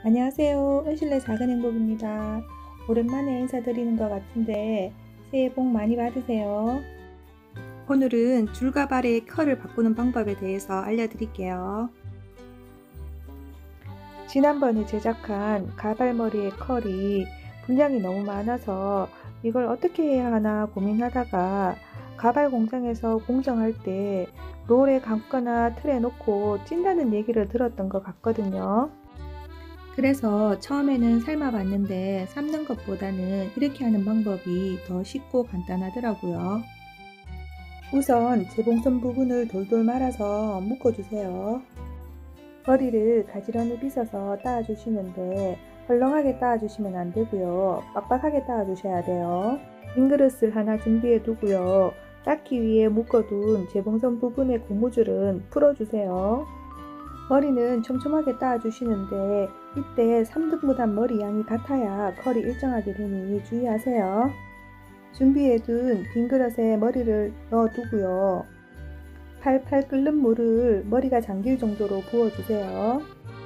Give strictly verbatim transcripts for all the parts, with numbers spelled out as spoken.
안녕하세요. 은실의 작은 행복입니다. 오랜만에 인사드리는 것 같은데 새해 복 많이 받으세요. 오늘은 줄가발의 컬을 바꾸는 방법에 대해서 알려드릴게요. 지난번에 제작한 가발머리의 컬이 분량이 너무 많아서 이걸 어떻게 해야 하나 고민하다가 가발 공장에서 공정할 때 롤에 감거나 틀에 놓고 찐다는 얘기를 들었던 것 같거든요. 그래서 처음에는 삶아 봤는데 삶는 것보다는 이렇게 하는 방법이 더 쉽고 간단하더라고요. 우선 재봉선 부분을 돌돌 말아서 묶어주세요. 머리를 가지런히 빗어서 따아주시는데 헐렁하게 따아주시면 안되고요. 빡빡하게 따아주셔야 돼요. 빈 그릇을 하나 준비해 두고요. 닦기 위해 묶어둔 재봉선 부분의 고무줄은 풀어주세요. 머리는 촘촘하게 따아주시는데 이때 삼 등분한 머리 양이 같아야 컬이 일정하게 되니 주의하세요. 준비해둔 빈 그릇에 머리를 넣어두고요. 팔팔 끓는 물을 머리가 잠길 정도로 부어주세요.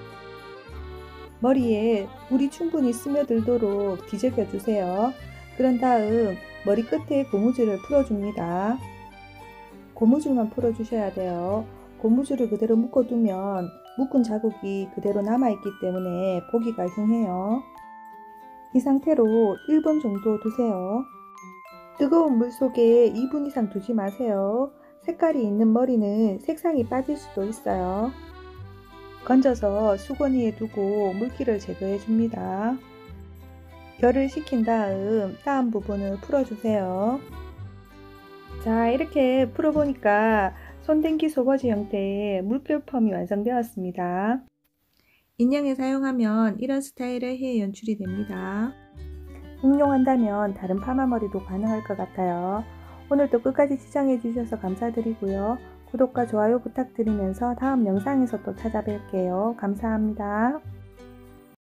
머리에 물이 충분히 스며들도록 뒤적여주세요. 그런 다음 머리 끝에 고무줄을 풀어줍니다. 고무줄만 풀어주셔야 돼요. 고무줄을 그대로 묶어두면 묶은 자국이 그대로 남아있기 때문에 보기가 흉해요. 이 상태로 일 분 정도 두세요. 뜨거운 물 속에 이 분 이상 두지 마세요. 색깔이 있는 머리는 색상이 빠질 수도 있어요. 건져서 수건위에 두고 물기를 제거해 줍니다. 결을 시킨 다음 따은 부분을 풀어주세요. 자, 이렇게 풀어보니까 손댕기 소버지 형태의 물결 펌이 완성되었습니다. 인형에 사용하면 이런 스타일의 헤어 연출이 됩니다. 응용한다면 다른 파마머리도 가능할 것 같아요. 오늘도 끝까지 시청해 주셔서 감사드리고요. 구독과 좋아요 부탁드리면서 다음 영상에서 또 찾아뵐게요. 감사합니다.